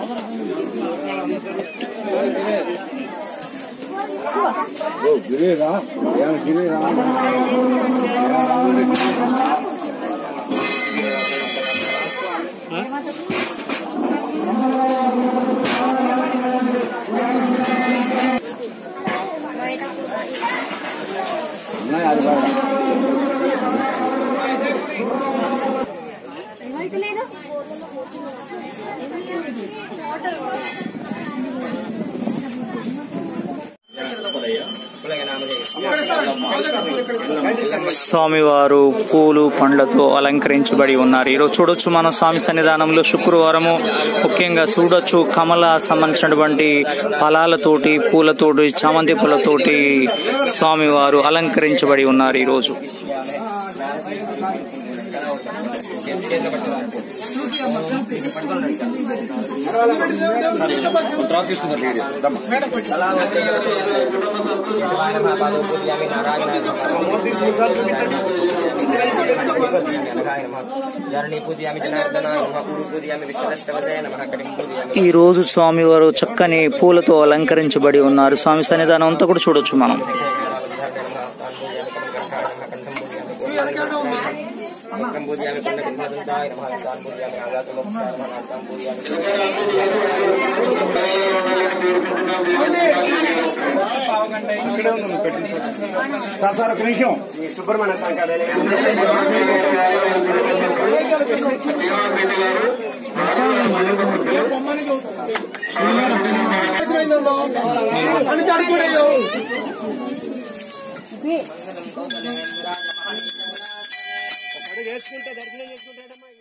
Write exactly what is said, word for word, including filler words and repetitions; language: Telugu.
గిరేరా గిరేరా స్వామివారు పూలు పండ్లతో అలంకరించబడి ఉన్నారు. ఈరోజు చూడొచ్చు మన స్వామి సన్నిధానంలో శుక్రవారము ముఖ్యంగా చూడొచ్చు కమల సంబంధించినటువంటి ఫలాలతోటి పూలతోటి చామంతి పూలతోటి స్వామివారు అలంకరించబడి ఉన్నారు. ఈరోజు ఈ రోజు స్వామివారు చక్కని పూలతో అలంకరించబడి ఉన్నారు. స్వామి సన్నిధానం అంతా కూడా చూడొచ్చు మనం. సార్ సార్ ఒక నిమిషం సుబ్రహ్మణ్య చేసుకుంటే దర్శనం చేసుకుంటే